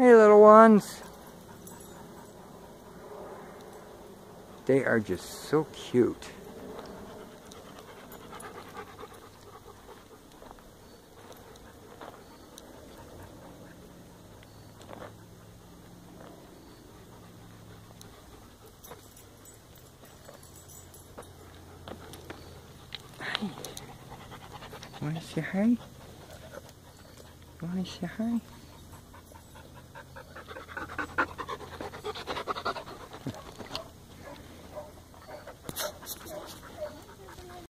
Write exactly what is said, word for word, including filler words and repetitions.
Hey, little ones. They are just so cute. Hi. You want to say hi? You want to say hi?